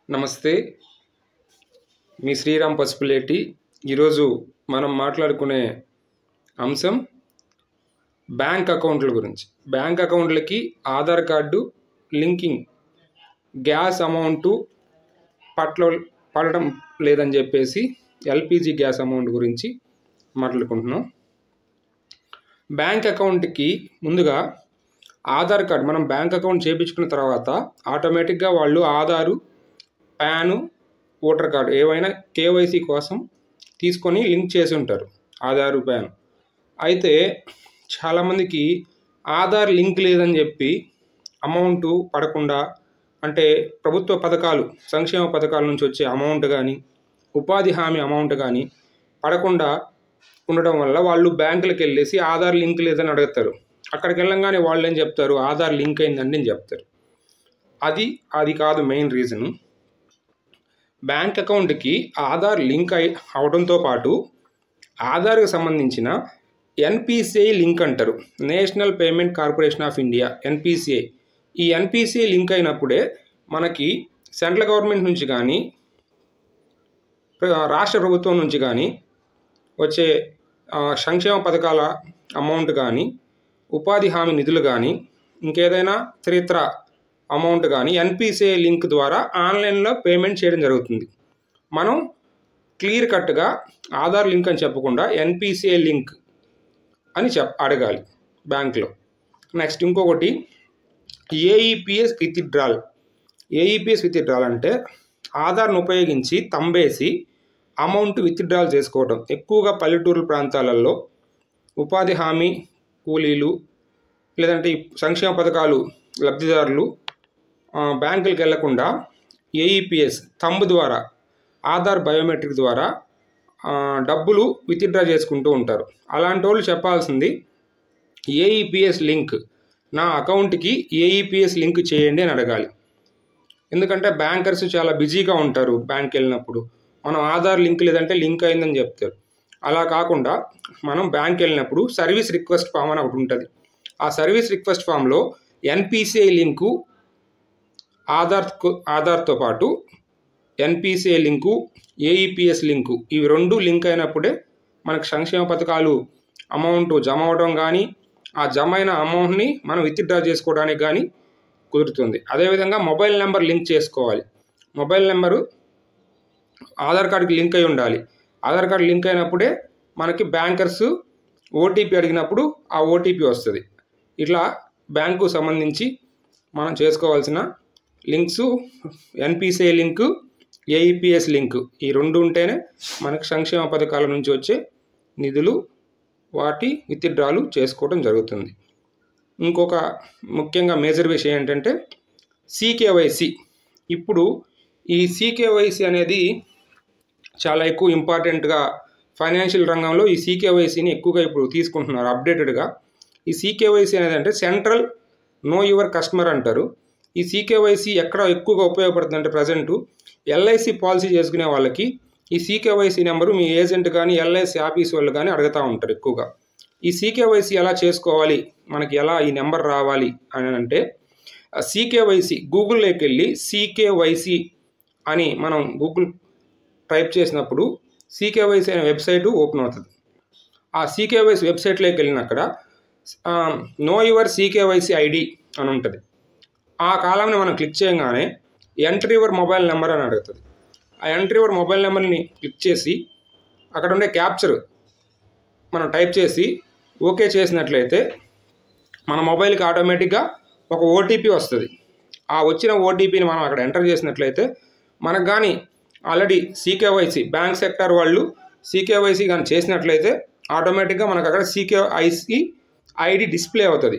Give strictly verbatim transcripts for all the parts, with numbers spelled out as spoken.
నమస్తే, మీ శ్రీరామ్ పసుపులేటి. ఈరోజు మనం మాట్లాడుకునే అంశం బ్యాంక్ అకౌంట్ల గురించి. బ్యాంక్ అకౌంట్లకి Aadhaar card linking, gas amount పట్ల పడడం లేదని చెప్పేసి ఎల్పిజి గ్యాస్ అమౌంట్ గురించి మాట్లాడుకుంటున్నాం. బ్యాంక్ అకౌంట్కి ముందుగా ఆధార్ కార్డు మనం బ్యాంక్ అకౌంట్ చేయించుకున్న తర్వాత ఆటోమేటిక్గా వాళ్ళు ఆధారు, పాను, ఓటర్ కార్డు ఏవైనా కేవైసీ కోసం తీసుకొని లింక్ చేసి ఉంటారు, ఆధారు, పాన్. అయితే చాలామందికి ఆధార్ లింక్ లేదని చెప్పి అమౌంట్ పడకుండా, అంటే ప్రభుత్వ పథకాలు, సంక్షేమ పథకాల నుంచి వచ్చే అమౌంట్ కానీ, ఉపాధి హామీ అమౌంట్ కానీ పడకుండా ఉండడం వల్ల వాళ్ళు బ్యాంకులకు వెళ్ళేసి ఆధార్ లింక్ లేదని అడుగుతారు. అక్కడికి వెళ్ళంగానే వాళ్ళు ఏం చెప్తారు, ఆధార్ లింక్ అయిందండి అని చెప్తారు. అది అది కాదు మెయిన్ రీజను. బ్యాంక్ అకౌంట్కి ఆధార్ లింక్ అయి అవడంతో పాటు ఆధార్కి సంబంధించిన ఎన్పిసిఐ లింక్ అంటారు, National Payment Corporation of India, NPCI. ఈ ఎన్పిసిఐ లింక్ అయినప్పుడే మనకి సెంట్రల్ గవర్నమెంట్ నుంచి కానీ, రాష్ట్ర ప్రభుత్వం నుంచి కానీ వచ్చే సంక్షేమ పథకాల అమౌంట్ కానీ, ఉపాధి హామీ నిధులు కానీ, ఇంకేదైనా చరిత్ర అమౌంట్ కానీ ఎన్పిసిఐ లింక్ ద్వారా ఆన్లైన్లో పేమెంట్ చేయడం జరుగుతుంది. మనం క్లియర్ కట్గా ఆధార్ లింక్ అని చెప్పకుండా ఎన్పిసిఐ లింక్ అని చెప్ అడగాలి బ్యాంక్లో. నెక్స్ట్ ఇంకొకటి ఏఈపిఎస్ విత్డ్రాల్. ఏఈపిఎస్ విత్డ్రాల్ అంటే ఆధార్ను ఉపయోగించి తంబేసి అమౌంట్ విత్డ్రాల్ చేసుకోవడం. ఎక్కువగా పల్లెటూరు ప్రాంతాలలో ఉపాధి హామీ కూలీలు లేదంటే సంక్షేమ పథకాలు లబ్ధిదారులు బ్యాంకులకు వెళ్లకుండా ఏఈపిఎస్ తంబు ద్వారా, ఆధార్ బయోమెట్రిక్ ద్వారా డబ్బులు విత్డ్రా చేసుకుంటూ ఉంటారు. అలాంటి వాళ్ళు చెప్పాల్సింది ఏఈపిఎస్ లింక్, నా అకౌంట్కి ఏఈపిఎస్ లింక్ చేయండి అని అడగాలి. ఎందుకంటే బ్యాంకర్స్ చాలా బిజీగా ఉంటారు. బ్యాంక్ వెళ్ళినప్పుడు మనం ఆధార్ లింక్ లేదంటే లింక్ అయిందని చెప్తారు. అలా కాకుండా మనం బ్యాంక్ వెళ్ళినప్పుడు సర్వీస్ రిక్వెస్ట్ ఫామ్ అని ఒకటి ఉంటుంది. ఆ సర్వీస్ రిక్వెస్ట్ ఫామ్లో ఎన్పిసిఐ లింకు, ఆధార్ ఆధార్తో పాటు ఎన్పిసిఐ లింకు, ఏఈపిఎస్ లింకు, ఇవి రెండు లింక్ అయినప్పుడే మనకు సంక్షేమ పథకాలు అమౌంట్ జమ అవడం కానీ, ఆ జమ అయిన అమౌంట్ని మనం విత్డ్రా చేసుకోవడానికి కానీ కుదురుతుంది. అదేవిధంగా మొబైల్ నెంబర్ లింక్ చేసుకోవాలి. మొబైల్ నెంబరు ఆధార్ కార్డుకి లింక్ అయి ఉండాలి. ఆధార్ కార్డు లింక్ అయినప్పుడే మనకి బ్యాంకర్స్ ఓటీపీ అడిగినప్పుడు ఆ ఓటీపీ వస్తుంది. ఇట్లా బ్యాంకు సంబంధించి మనం చేసుకోవాల్సిన links NPCI link, AEPS link, ఈ రెండు ఉంటేనే మనకు సంక్షేమ పథకాల నుంచి వచ్చే నిధులు, వాటి విత్డ్రాలు చేసుకోవడం జరుగుతుంది. ఇంకొక ముఖ్యంగా మేజర్ విషయం ఏంటంటే సీకేవైసీ. ఇప్పుడు ఈ సీకేవైసీ అనేది చాలా ఎక్కువ ఇంపార్టెంట్గా ఫైనాన్షియల్ రంగంలో ఈ సీకేవైసీని ఎక్కువగా ఇప్పుడు తీసుకుంటున్నారు అప్డేటెడ్గా. ఈ సీకేవైసీ అనేది అంటే సెంట్రల్ నో యువర్ కస్టమర్ అంటారు. ఈ సీకేవైసీ ఎక్కడ ఎక్కువగా ఉపయోగపడుతుంది అంటే ప్రజెంట్ ఎల్ఐసి పాలసీ చేసుకునే వాళ్ళకి ఈ సీకేవైసీ నెంబరు మీ ఏజెంట్ కానీ ఎల్ఐసి ఆఫీస్ వాళ్ళు కానీ అడుగుతూ ఉంటారు ఎక్కువగా. ఈ సీకేవైసీ ఎలా చేసుకోవాలి, మనకి ఎలా ఈ నెంబర్ రావాలి అని అంటే సీకేవైసీ గూగుల్లోకి వెళ్ళి సీకేవైసీ అని మనం గూగుల్ టైప్ చేసినప్పుడు సీకేవైసీ అనే వెబ్సైటు ఓపెన్ అవుతుంది. ఆ సీకేవైసీ వెబ్సైట్లోకి వెళ్ళిన అక్కడ నో యువర్ సీకేవైసీ ఐడి అని ఉంటుంది. ఆ కాలంని మనం క్లిక్ చేయగానే ఎంటర్ యువర్ మొబైల్ నెంబర్ అని అడుగుతుంది. ఆ ఎంటర్ యువర్ మొబైల్ నెంబర్ని క్లిక్ చేసి అక్కడ ఉండే క్యాప్చర్ మనం టైప్ చేసి ఓకే చేసినట్లయితే మన మొబైల్కి ఆటోమేటిక్గా ఒక ఓటీపీ వస్తుంది. ఆ వచ్చిన ఓటీపీని మనం అక్కడ ఎంటర్ చేసినట్లయితే మనకు కానీ ఆల్రెడీ సీకేవైసీ బ్యాంక్ సెక్టార్ వాళ్ళు సీకేవైసీ కానీ చేసినట్లయితే ఆటోమేటిక్గా మనకు అక్కడ సీకేఐసి ఐడి డిస్ప్లే అవుతుంది.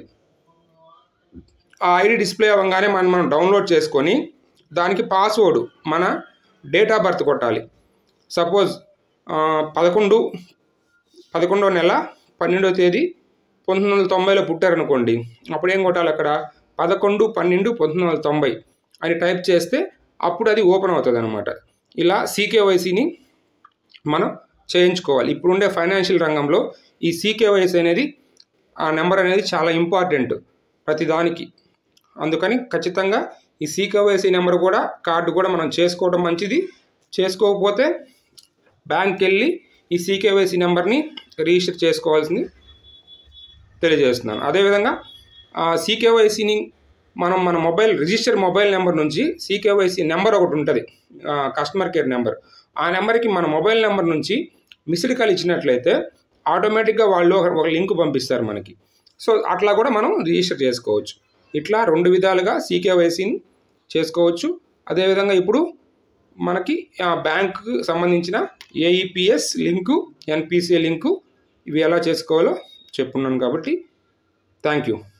ఆ ఐడి డిస్ప్లే అవ్వగానే మనం మనం డౌన్లోడ్ చేసుకొని దానికి పాస్వర్డ్, మన డేట్ ఆఫ్ బర్త్ కొట్టాలి. సపోజ్ పదకొండు పదకొండవ నెల పన్నెండవ తేదీ పంతొమ్మిది వందల తొంభైలో పుట్టారనుకోండి, అప్పుడు ఏం కొట్టాలి, అక్కడ పదకొండు పన్నెండు పంతొమ్మిది వందల తొంభై అని టైప్ చేస్తే అప్పుడు అది ఓపెన్ అవుతుంది అనమాట. ఇలా సీకేవైసీని మనం చేయించుకోవాలి. ఇప్పుడుండే ఫైనాన్షియల్ రంగంలో ఈ సీకేవైసీ అనేది, ఆ నెంబర్ అనేది చాలా ఇంపార్టెంట్ ప్రతిదానికి. అందుకని ఖచ్చితంగా ఈ సీకేవైసీ నెంబర్ కూడా కార్డు కూడా మనం చేసుకోవడం మంచిది. చేసుకోకపోతే బ్యాంక్కి వెళ్ళి ఈ సీకేవైసీ నెంబర్ని రిజిస్టర్ చేసుకోవాల్సింది తెలియజేస్తున్నాను. అదేవిధంగా సీకేవైసీని మనం మన మొబైల్ రిజిస్టర్ మొబైల్ నెంబర్ నుంచి సీకేవైసీ నెంబర్ ఒకటి ఉంటుంది, కస్టమర్ కేర్ నెంబర్. ఆ నెంబర్కి మన మొబైల్ నెంబర్ నుంచి మిస్డ్ కాల్ ఇచ్చినట్లయితే ఆటోమేటిక్గా వాళ్ళు ఒక లింక్ పంపిస్తారు మనకి. సో అట్లా కూడా మనం రిజిస్టర్ చేసుకోవచ్చు. ఇట్లా రెండు విధాలుగా సీకేవైసీని చేసుకోవచ్చు. అదేవిధంగా ఇప్పుడు మనకి బ్యాంకుకి సంబంధించిన ఏఈపిఎస్ లింకు, ఎన్పిసిఐ లింకు ఇవి ఎలా చేసుకోవాలో చెప్పున్నాను కాబట్టి థ్యాంక్ యూ.